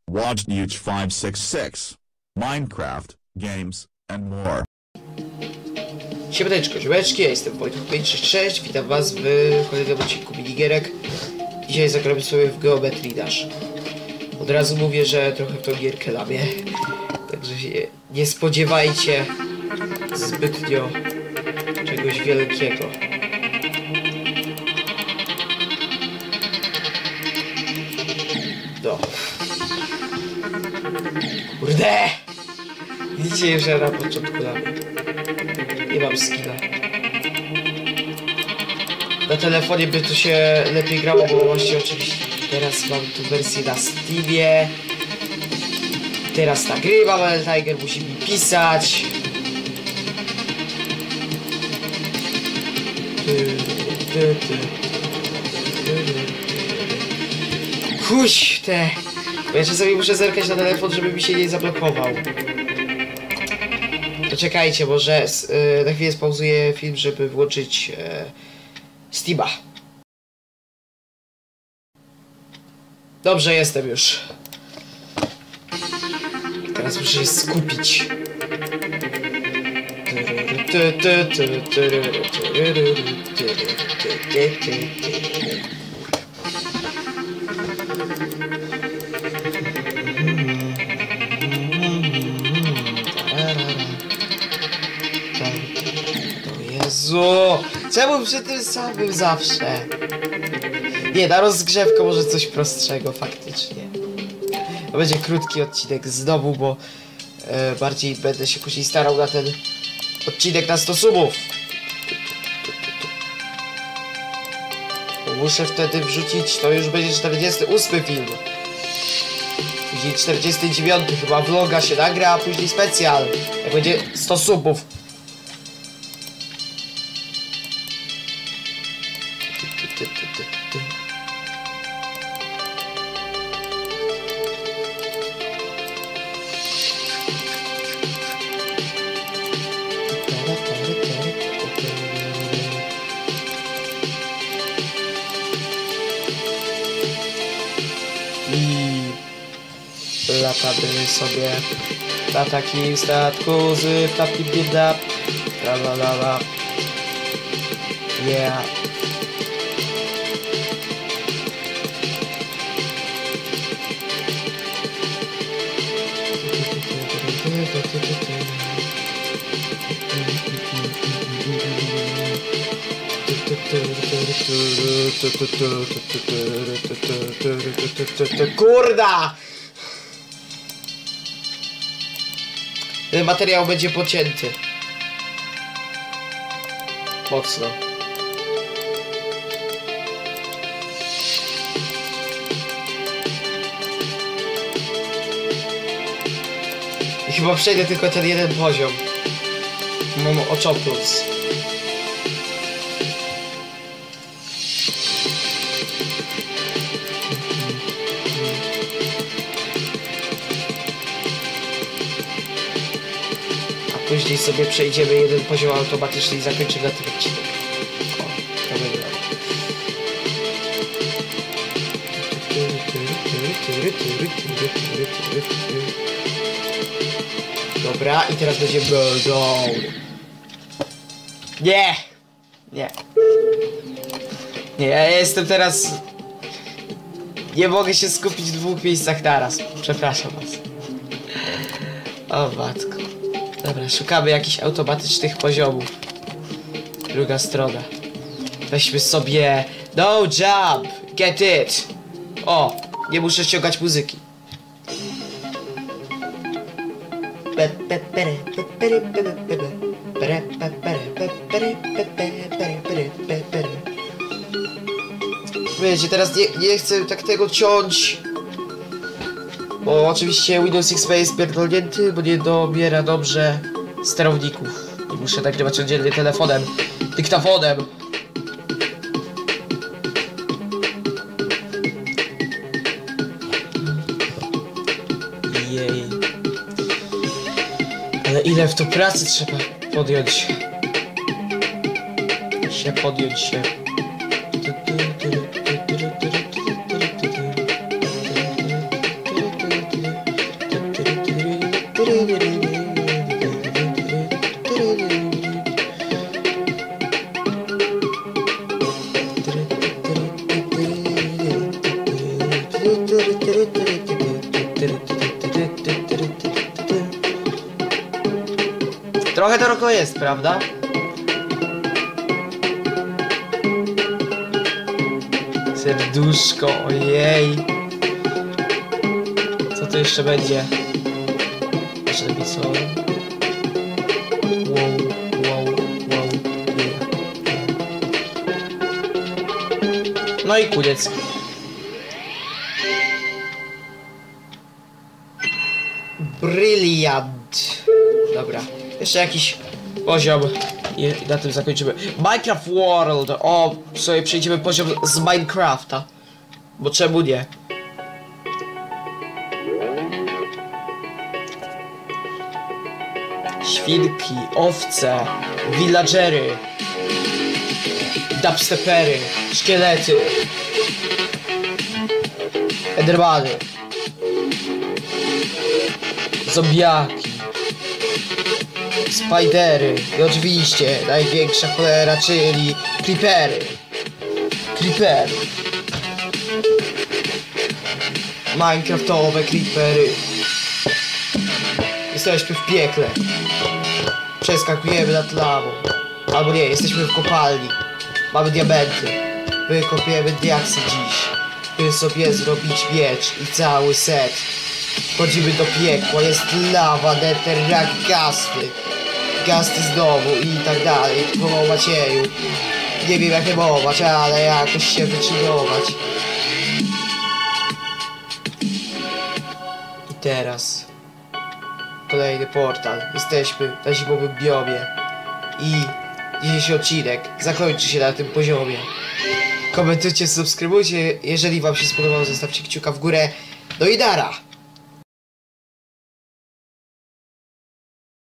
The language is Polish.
Watch Huge 566, Minecraft, games, and more. Siemaneczko, ziomeczki, ja jestem Wojtek566, witam was w kolejnym odcinku minigierek. Dzisiaj zagramy sobie w Geometry Dash. Od razu mówię, że trochę w tą gierkę lamię, także się nie spodziewajcie zbytnio czegoś wielkiego. No. Kurde! Widzicie, że na początku lamię. Nie mam skilla. Na telefonie by to się lepiej grało, bo właśnie oczywiście teraz mam tu wersję na Steamie. Teraz nagrywam, ale Tiger musi mi pisać. Kuś te. Bo ja czasami muszę zerkać na telefon, żeby mi się nie zablokował. Poczekajcie, może na chwilę spauzuję film, żeby włączyć Steama. Dobrze, jestem już. Teraz muszę się skupić. Jezu! Czemu przy tym samym zawsze? Nie, na rozgrzewkę może coś prostszego faktycznie. To będzie krótki odcinek znowu, bo bardziej będę się później starał na ten odcinek na 100 subów. Muszę wtedy wrzucić, to już będzie 48 film. Później 49 chyba vloga się nagra, a później specjal. Jak będzie 100 subów. I latamy sobie na takim statku z tapki bieda. La la la la. Yeah. Kurda! Ten materiał będzie pocięty. Mocno. I chyba przejdę tylko ten jeden poziom. Mam oczoplus. Później sobie przejdziemy jeden poziom automatycznie i zakończymy na tym odcinek. O, to wygląda. Dobra, i teraz będzie Meltdown. Nie! Nie. Nie, ja jestem teraz... Nie mogę się skupić w dwóch miejscach naraz. Przepraszam was. O matko. Dobra, szukamy jakichś automatycznych poziomów. Druga strona. Weźmy sobie... No jump! Get it! O! Nie muszę ściągać muzyki. Wiecie, teraz nie chcę tak tego ciąć. Bo oczywiście Windows XP jest pierdolnięty, bo nie dobiera dobrze sterowników. I muszę nagrywać oddzielnie telefonem, dyktafonem. Jej. Ale ile w to pracy trzeba podjąć się. Trochę to roko jest, prawda? Serduszko, ojej. Co to jeszcze będzie? Jeszcze lepiej co? Wow, wow, wow. Yeah. No i koniec. Brilliant. Dobra. Jeszcze jakiś poziom i na tym zakończymy. Minecraft World. O, sobie przejdziemy poziom z Minecrafta. Bo czemu nie? Świnki, owce, villagery, dubstepery, szkielety, endermany, zombiaki, spidery i oczywiście największa cholera, czyli creepery. Minecraftowe creepery. Jesteśmy w piekle. Przeskakujemy nad lawą. Albo nie, jesteśmy w kopalni. Mamy diamenty. Wykopiemy diaksy dziś, by sobie zrobić miecz i cały set. Wchodzimy do piekła, jest lawa, netherrack, gasty znowu i tak dalej. Po Macieju. Nie wiem jak emować, ale jakoś się wytrzymować. I teraz kolejny portal. Jesteśmy na zimowym biomie. I dzisiejszy odcinek zakończy się na tym poziomie. Komentujcie, subskrybujcie. Jeżeli wam się spodobało, zostawcie kciuka w górę. No i nara!